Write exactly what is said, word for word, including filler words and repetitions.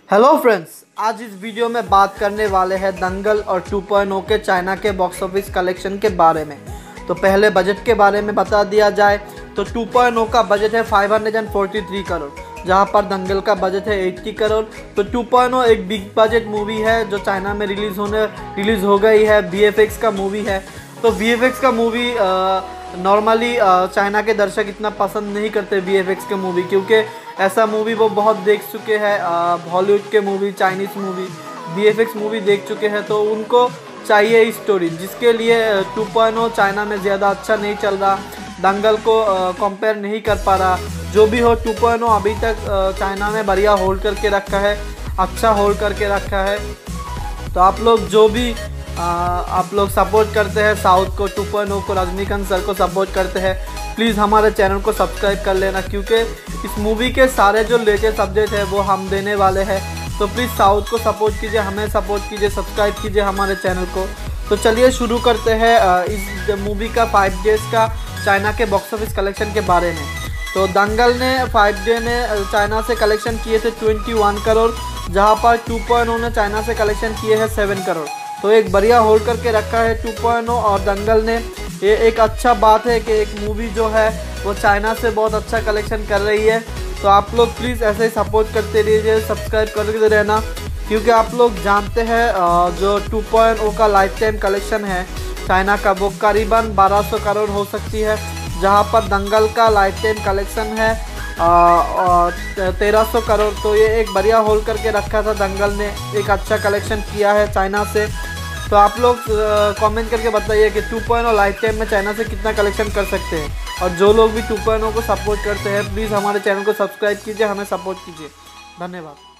Hello friends, आज इस video में बात करने वाले हैं दंगल और टू पॉइंट ओ के चाइना के बॉक्स ऑफिस कलेक्शन के बारे में। तो पहले बजट के बारे में बता दिया जाए तो टू पॉइंट ओ का बजट है पाँच सौ तैंतालीस करोड़, जहां पर दंगल का बजट है अस्सी करोड़। तो टू पॉइंट ओ एक बिग बजट मूवी है जो चाइना में रिलीज़ होने रिलीज़ हो गई है। वी एफ एक्स का मूवी है। तो वी एफ एक्स का मूवी नॉर्मली चाइना के दर्शक इतना पसंद नहीं करते वी एफ एक्स के मूवी, क्योंकि ऐसा मूवी वो बहुत देख चुके हैं। हॉलीवुड के movie, Chinese movie, V F X movie देख चुके हैं। तो उनको चाहिए स्टोरी, जिसके लिए टू पॉइंट ओ चाइना में ज़्यादा अच्छा नहीं चल रहा, दंगल को कंपेयर नहीं कर पा रहा। जो भी हो, टू पॉइंट ओ अभी तक चाइना में बढ़िया होल्ड करके रखा है, अच्छा होल्ड करके रखा है। तो आप लोग जो भी आ, आप लोग सपोर्ट करते हैं साउथ को, टू पॉइंट ओ को, रजनीकांथ सर को सपोर्ट करते हैं, प्लीज़ हमारे चैनल को सब्सक्राइब कर लेना, क्योंकि इस मूवी के सारे जो लेटेस्ट अपडेट है वो हम देने वाले हैं। तो प्लीज़ साउथ को सपोर्ट कीजिए, हमें सपोर्ट कीजिए, सब्सक्राइब कीजिए हमारे चैनल को। तो चलिए शुरू करते हैं इस मूवी का फाइव डेज़ का चाइना के बॉक्स ऑफिस कलेक्शन के बारे में। तो दंगल ने फाइव डे में चाइना से कलेक्शन किए थे इक्कीस करोड़, जहाँ पर टू पॉइंट ओ ने चाइना से कलेक्शन किए हैं सात करोड़। तो एक बढ़िया होल्ड करके रखा है टू पॉइंट ओ और दंगल ने। ये एक अच्छा बात है कि एक मूवी जो है वो चाइना से बहुत अच्छा कलेक्शन कर रही है। तो आप लोग प्लीज़ ऐसे ही सपोर्ट करते रहिए, सब्सक्राइब करते रहना, क्योंकि आप लोग जानते हैं जो टू पॉइंट ओ का लाइफ टाइम कलेक्शन है चाइना का, वो करीबन बारह सौ करोड़ हो सकती है, जहां पर दंगल का लाइफ टाइम कलेक्शन है तेरह सौ करोड़। तो ये एक बढ़िया होल्ड करके रखा था दंगल ने, एक अच्छा कलेक्शन किया है चाइना से। तो आप लोग कमेंट करके बताइए कि two point O life time में चाइना से कितना कलेक्शन कर सकते हैं। और जो लोग भी टू पॉइंट ओ को सपोर्ट करते हैं, प्लीज़ हमारे चैनल को सब्सक्राइब कीजिए, हमें सपोर्ट कीजिए। धन्यवाद।